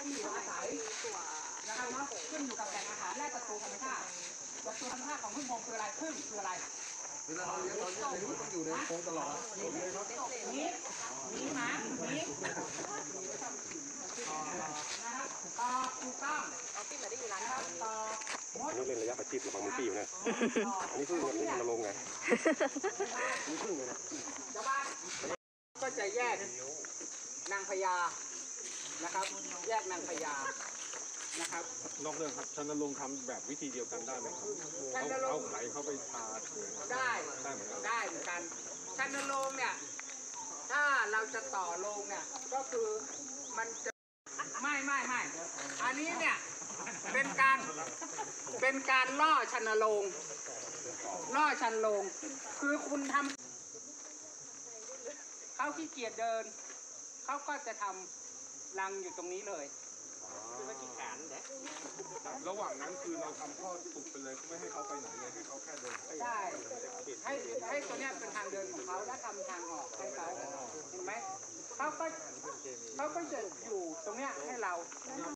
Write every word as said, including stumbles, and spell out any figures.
ที่อยู่อาศัยนะครับเนาะขึ้นอยู่กับแหล่งอาหารและศัตรูธรรมชาติศัตรูธรรมชาติของพึ่งพงคืออะไรพึ่งคืออะไรเวลาเราเลี้ยงเราเลี้ยงอะไรมันต้องอยู่ในโค้งตลอดนี้นี้หมานี้นะครับต่อถูกต้องเอาที่ไหนได้อยู่ร้านครับต่อนี่เล่นระยะประชิดระวังมือปี้อยู่นะอันนี้พึ่งมันนี่มันลงไงนี่พึ่งเลยนะชาวบ้านก็จะแยกนางพญานะครับแยกนางพญานะครับนอกเรื่องครับชันนรงค์ทำแบบวิธีเดียวกันได้ไหมครับเขาเอาไข่เข้าไปทาได้ได้เหมือนกันได้เหมือนกันชันนรงค์เนี่ยถ้าเราจะต่อลงเนี่ยก็คือมันจะไม่ไม่ไม่อันนี้เนี่ยเป็นการเป็นการล่อชันนรงค์ล่อชันนรงค์คือคุณทำเขาขี้เกียจเดินเขาก็จะทำรังอยู่ตรงนี้เลยคือว่าขี้ขานเด็กระหว่างนั้นคือเราทำข้อสุกไปเลยไม่ให้เขาไปไหนเลยให้เขาแค่เดินใช่ให้ให้ตัวนี้เป็นทางเดินของเขาและทำทางออกให้เขาเห็นไหมเขาก็เขาก็จะอยู่ตรงเนี้ยให้เรา